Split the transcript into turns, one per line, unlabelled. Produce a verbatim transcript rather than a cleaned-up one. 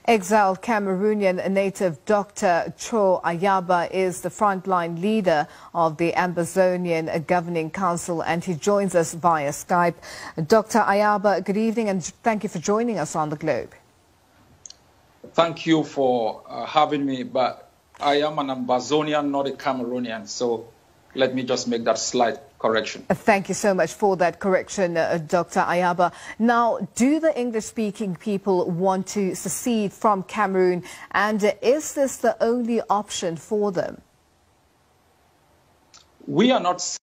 Exiled Cameroonian native Doctor Cho Ayaba is the frontline leader of the Ambazonian Governing Council, and he joins us via Skype. Doctor Ayaba, good evening and thank you for joining us on the Globe.
Thank you for uh, having me, but I am an Ambazonian, not a Cameroonian, so let me just make that slight correction.
Thank you so much for that correction, uh, Doctor Ayaba. Now, do the English-speaking people want to secede from Cameroon, and uh, is this the only option for them?
We are not